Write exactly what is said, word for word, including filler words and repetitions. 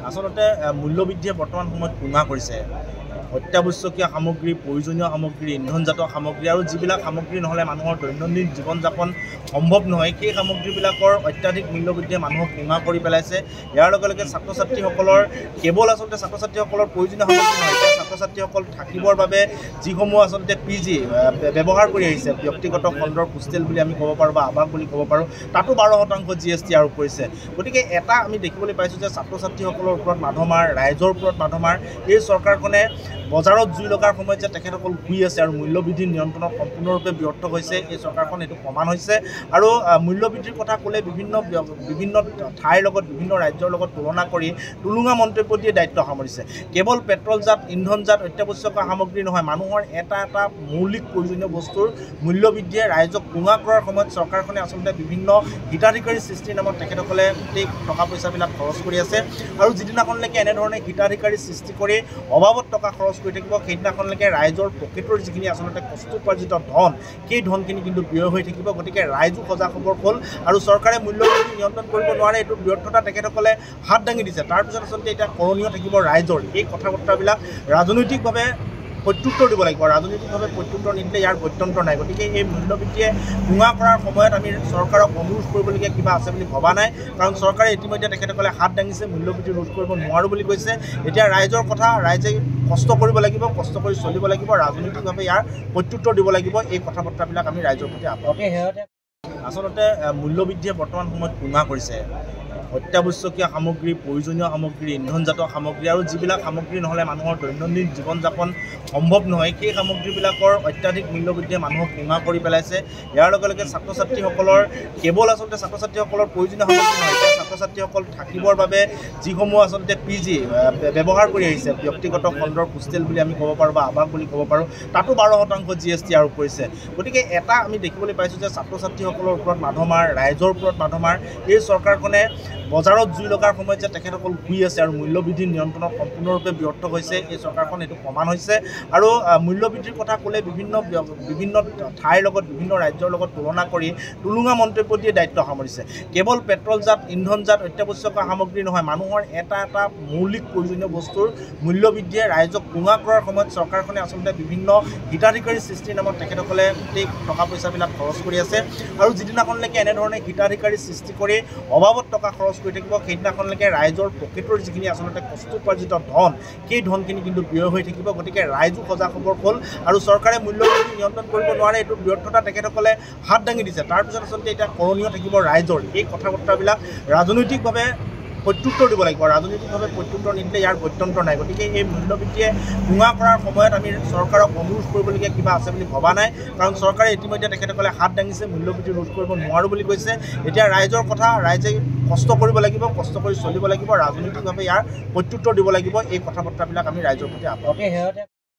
আচলতে মূল্যবৃদ্ধিয়ে বৰ্তমান সময়ত কুঙা কৰিছে অত্যাৱশ্যকীয় সামগ্ৰী প্ৰয়োজনীয় সামগ্ৰী ইন্ধনজাত সামগ্ৰী আৰু যিবিলাক সামগ্ৰী নহ'লে মানুহৰ দৈনন্দিন জীৱন যাপন সম্ভৱ নহয় সেই সামগ্ৰীবিলাকৰ অত্যাধিক মূল্যবৃদ্ধিয়ে মানুহক কুঙা কৰি পেলাইছে। ইয়াৰ লগে লগে ছাত্ৰ ছাত্ৰীসকলৰ কেৱল আচলতে ছাত্ৰ ছাত্ৰীসকলৰ প্ৰয়োজনীয় সামগ্ৰী নহয়, ছাত্ৰ ছাত্ৰীসকল থাকিবৰ বাবে যিসমূহ আচলতে পি জি ব্যৱহাৰ কৰি আহিছে ব্যক্তিগত খণ্ডৰ হোষ্টেল বুলি আমি ক'ব পাৰোঁ বা আৱাস বুলি ক'ব পাৰোঁ, তাতো বাৰ শতাংশ জি এছ টি আৰোপ কৰিছে। গতিকে এটা আমি দেখিবলৈ পাইছোঁ যে ছাত্ৰ ছাত্ৰীসকলৰ ওপৰত মাধমাৰ, ৰাইজৰ ওপৰত মাধমাৰ। এই চৰকাৰখনে বজাৰত জুই লগাৰ সময়ত যে তেখেতসকল শুই আছে আৰু মূল্যবৃদ্ধি নিয়ন্ত্ৰণত সম্পূৰ্ণৰূপে ব্যৰ্থ হৈছে, এই চৰকাৰখন এইটো প্ৰমাণ হৈছে। আৰু মূল্যবৃদ্ধিৰ কথা ক'লে বিভিন্ন বিভিন্ন ঠাইৰ লগত বিভিন্ন ৰাজ্যৰ লগত তুলনা কৰি টুলুঙা মন্তব্য দিয়ে দায়িত্ব সামৰিছে। কেৱল পেট্ৰলজাত ইন্ধনজাত অত্যাৱশ্যকীয় সামগ্ৰী নহয়, মানুহৰ এটা এটা মৌলিক প্ৰয়োজনীয় বস্তুৰ মূল্যবৃদ্ধিয়ে ৰাইজক কুঙা কৰাৰ সময়ত চৰকাৰখনে আচলতে বিভিন্ন হিতাধিকাৰী সৃষ্টিৰ নামত তেখেতসকলে গোটেই টকা পইচাবিলাক খৰচ কৰি আছে। আৰু যিদিনাখনলৈকে এনেধৰণে হিতাধিকাৰী সৃষ্টি কৰি অবাবত টকা খৰচ কৰি থাকিব, সেইদিনাখনলৈকে ৰাইজৰ পকেটৰ যিখিনি আচলতে কষ্টোপাৰ্জিত ধন, সেই ধনখিনি কিন্তু ব্যয় হৈ থাকিব। গতিকে ৰাইজো সজাগ হ'বৰ হ'ল আৰু চৰকাৰে মূল্যবৃদ্ধি নিয়ন্ত্ৰণ কৰিব নোৱাৰে, এইটো ব্যৰ্থতা তেখেতসকলে হাত দাঙি দিছে। তাৰপিছত আচলতে এতিয়া কৰণীয় থাকিব ৰাইজৰ। এই কথা বতৰাবিলাক ৰাজনৈতিকভাৱে প্ৰত্যুত্তৰ দিব লাগিব। ৰাজনৈতিকভাৱে প্ৰত্যুত্তৰ নিদিলে ইয়াৰ গত্যন্তৰ নাই। গতিকে এই মূল্যবৃদ্ধিয়ে কুঙা কৰাৰ সময়ত আমি চৰকাৰক অনুৰোধ কৰিবলগীয়া কিবা আছে বুলি ভবা নাই, কাৰণ চৰকাৰে ইতিমধ্যে তেখেতসকলে হাত দাঙিছে, মূল্যবৃদ্ধি ৰোধ কৰিব নোৱাৰোঁ বুলি কৈছে। এতিয়া ৰাইজৰ কথা, ৰাইজে কষ্ট কৰিব লাগিব, কষ্ট কৰি চলিব লাগিব, ৰাজনৈতিকভাৱে ইয়াৰ প্ৰত্যুত্তৰ দিব লাগিব। এই কথা বতৰাবিলাক আমি ৰাইজৰ প্ৰতি আহ্বান। আচলতে মূল্যবৃদ্ধিয়ে বৰ্তমান সময়ত কুঙা কৰিছে অত্যাৱশ্যকীয় সামগ্ৰী প্ৰয়োজনীয় সামগ্ৰী ইন্ধনজাত সামগ্ৰী আৰু যিবিলাক সামগ্ৰী নহ'লে মানুহৰ দৈনন্দিন জীৱন যাপন সম্ভৱ নহয়, সেই সামগ্ৰীবিলাকৰ অত্যাধিক মূল্যবৃদ্ধিয়ে মানুহক কুঙা কৰি পেলাইছে। ইয়াৰ লগে লগে ছাত্ৰ ছাত্ৰীসকলৰ কেৱল আচলতে ছাত্ৰ ছাত্ৰীসকলৰ প্ৰয়োজনীয় সামগ্ৰী নহয়, ছাত্ৰ ছাত্ৰীসকল থাকিবৰ বাবে যিসমূহ আচলতে পি জি ব্যৱহাৰ কৰি আহিছে ব্যক্তিগত খণ্ডৰ হোষ্টেল বুলি আমি ক'ব পাৰোঁ বা আৱাস বুলি ক'ব পাৰোঁ, তাতো বাৰ শতাংশ জি এছ টি আৰোপ কৰিছে। গতিকে এটা আমি দেখিবলৈ পাইছোঁ যে ছাত্ৰ ছাত্ৰীসকলৰ ওপৰত মাধমাৰ, ৰাইজৰ ওপৰত মাধমাৰ। এই চৰকাৰখনে বজাৰত জুই লগাৰ সময়ত যে তেখেতসকল শুই আছে আৰু মূল্যবৃদ্ধি নিয়ন্ত্ৰণত সম্পূৰ্ণৰূপে ব্যৰ্থ হৈছে, এই চৰকাৰখন এইটো প্ৰমাণ হৈছে। আৰু মূল্যবৃদ্ধিৰ কথা ক'লে বিভিন্ন বিভিন্ন ঠাইৰ লগত বিভিন্ন ৰাজ্যৰ লগত তুলনা কৰি টুলুঙা মন্তব্য দিয়ে দায়িত্ব সামৰিছে। কেৱল পেট্ৰলজাত ইন্ধনজাত অত্যাৱশ্যকীয় সামগ্ৰী নহয়, মানুহৰ এটা এটা মৌলিক প্ৰয়োজনীয় বস্তুৰ মূল্যবৃদ্ধিয়ে ৰাইজক কুঙা কৰাৰ সময়ত চৰকাৰখনে আচলতে বিভিন্ন হিতাধিকাৰী সৃষ্টিৰ নামত তেখেতসকলে গোটেই টকা পইচাবিলাক খৰচ কৰি আছে। আৰু যিদিনাখনলৈকে এনেধৰণে হিতাধিকাৰী সৃষ্টি কৰি অবাবত টকা খৰচ কৰি থাকিব, সেইদিনাখনলৈকে ৰাইজৰ পকেটৰ যিখিনি আচলতে কষ্টোপাৰ্জিত ধন, সেই ধনখিনি কিন্তু ব্যয় হৈ থাকিব। গতিকে ৰাইজো সজাগ হ'বৰ হ'ল আৰু চৰকাৰে মূল্যবৃদ্ধি নিয়ন্ত্ৰণ কৰিব নোৱাৰে, এইটো ব্যৰ্থতা তেখেতসকলে হাত দাঙি দিছে। তাৰপিছত আচলতে এতিয়া কৰণীয় থাকিব ৰাইজৰ। এই কথা বতৰাবিলাক ৰাজনৈতিকভাৱে প্ৰত্যুত্তৰ দিব লাগিব। ৰাজনৈতিকভাৱে প্ৰত্যুত্তৰ নিদিলে ইয়াৰ গত্যন্তৰ নাই। গতিকে এই মূল্যবৃদ্ধিয়ে কুঙা কৰাৰ সময়ত আমি চৰকাৰক অনুৰোধ কৰিবলগীয়া কিবা আছে বুলি ভবা নাই, কাৰণ চৰকাৰে ইতিমধ্যে তেখেতসকলে হাত দাঙিছে, মূল্যবৃদ্ধি ৰোধ কৰিব নোৱাৰোঁ বুলি কৈছে। এতিয়া ৰাইজৰ কথা, ৰাইজে কষ্ট কৰিব লাগিব, কষ্ট কৰি চলিব লাগিব, ৰাজনৈতিকভাৱে ইয়াৰ প্ৰত্যুত্তৰ দিব লাগিব। এই কথা বতৰাবিলাক আমি ৰাইজৰ প্ৰতি আহ্বান।